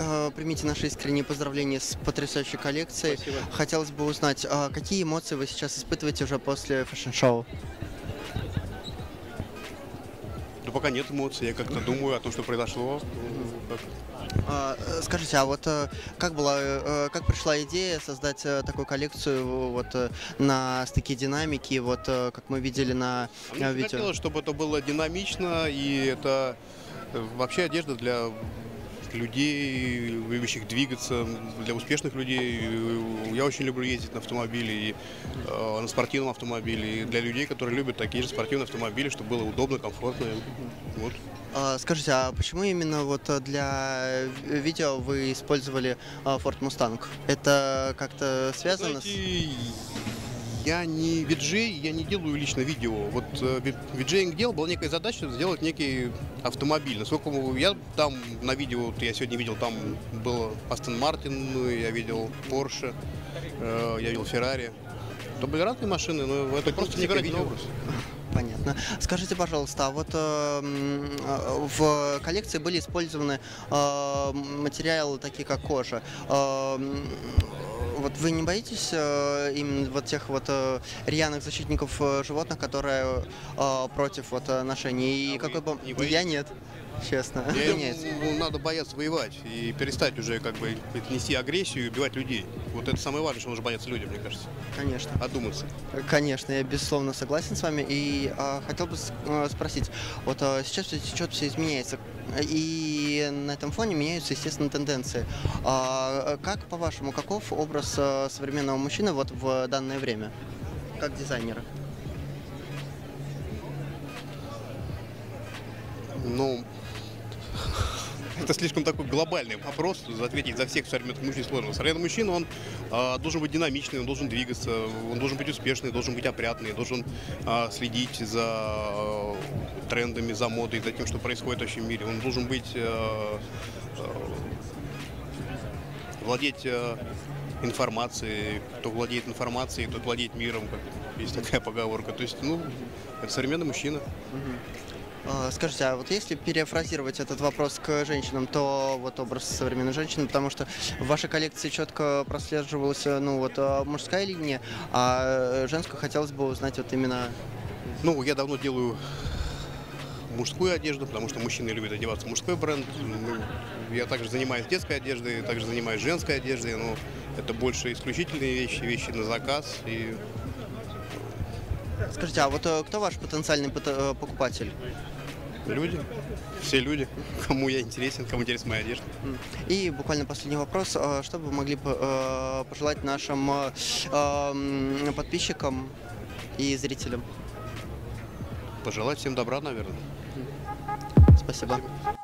Примите наши искренние поздравления с потрясающей коллекцией. Спасибо. Хотелось бы узнать, какие эмоции вы сейчас испытываете уже после фэшн-шоу? Да пока нет эмоций, я как-то думаю о том, что произошло. Скажите, а вот как пришла идея создать такую коллекцию на стыке динамики, как мы видели на А мне видео? хотелось, чтобы это было динамично, и это вообще одежда для людей, любящих двигаться, для успешных людей. Я очень люблю ездить на автомобиле, и на спортивном автомобиле, и для людей, которые любят такие же спортивные автомобили, чтобы было удобно, комфортно. Вот. Скажите, а почему именно для видео вы использовали Ford Mustang? Это как-то связано с... Знаете, я не виджей, я не делаю лично видео. Вот виджеинг делал, была некая задача сделать некий автомобиль. Насколько я там на видео, вот я сегодня видел, там был Aston Martin, я видел Porsche, я видел Ferrari. Это были разные машины, но это просто некий видеообраз. Понятно. Скажите, пожалуйста, в коллекции были использованы материалы такие, как кожа. Вот вы не боитесь именно тех рьяных защитников животных, которые против ношения? И А вы не я боитесь? нет, честно. Надо бояться воевать и перестать уже нести агрессию и убивать людей. Вот это самое важное, что нужно бояться людям, мне кажется. Конечно. Одуматься. Конечно, я безусловно согласен с вами. И хотел бы спросить, сейчас все изменяется, и на этом фоне меняются, естественно, тенденции. Как, по-вашему, каков образ современного мужчины в данное время, как дизайнера? Ну, это слишком такой глобальный вопрос, ответить за всех современных мужчин сложно. Современный мужчина, он должен быть динамичный, он должен двигаться, он должен быть успешный, должен быть опрятный, должен следить за трендами, за модой, за тем, что происходит вообще в мире. Он должен быть, владеть информацией. Кто владеет информацией, тот владеет миром, как есть такая поговорка. То есть, это современный мужчина. Скажите, а если перефразировать этот вопрос к женщинам, то образ современной женщины, потому что в вашей коллекции четко прослеживалась мужская линия, а женскую хотелось бы узнать именно... Я давно делаю мужскую одежду, потому что мужчины любят одеваться в мужской бренд. Я также занимаюсь детской одеждой, также занимаюсь женской одеждой, но это больше исключительные вещи на заказ. Скажите, а кто ваш потенциальный покупатель? Люди, все люди, кому я интересен, кому интересна моя одежда. И буквально последний вопрос. Что бы вы могли пожелать нашим подписчикам и зрителям? Пожелать всем добра, наверное. Спасибо.